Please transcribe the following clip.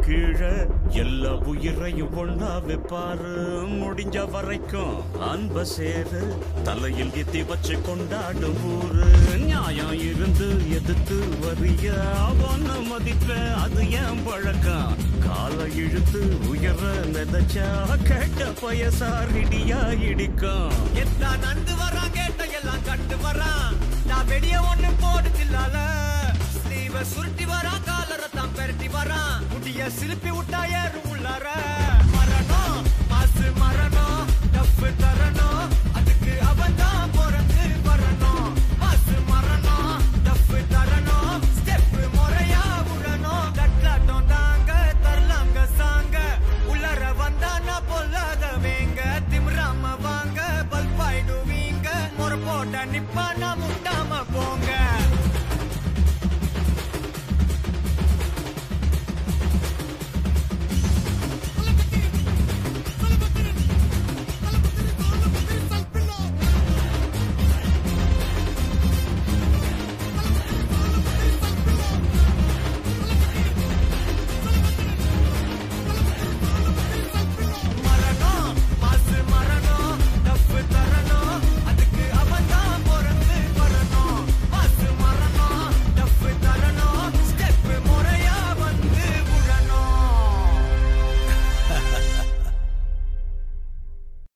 கீழே எல்லா உயிரையும் ஒண்ணா வைப்பாரு. முடிஞ்ச வரைக்கும் அன்ப சேரு தலையில் எத்தி வச்சு கொண்டாடும் ஊரு. நியாயம் இருந்து எதிர்த்து வரிய அவன மதிப்ப அது ஏன் பழக்கம். காலை இழுத்து உயர நினைச்சா கேட்ட பயசாரிடியா இடிக்கும். எல்லாம் நந்து வரான் கேட்ட எல்லாம் கட்டு வரான். நான் வெடிய ஒண்ணு போடுதில்லால ஸ்லீவ சுருட்டி வரான் காலரத்தான் பெரட்டி வரான். முடிய சிலுப்பி விட்டா ஏறும் உள்ளார. மரணம் மாசு மரணம் டப்பு தரணும் அதுக்கு அவன் தான் பிறந்து வரணும். மாசு மரணம் டப்பு தரணும் ஸ்டெப் முறையா விடணும். தட்லாட்டம் தாங்க தரலாங்க சாங்க உள்ளர வந்தா நான் பொல்லாதவேங்க. திமிராம வாங்க பல்பாயிடுவீங்க முறை போட்ட நிப்பா நான் முட்டை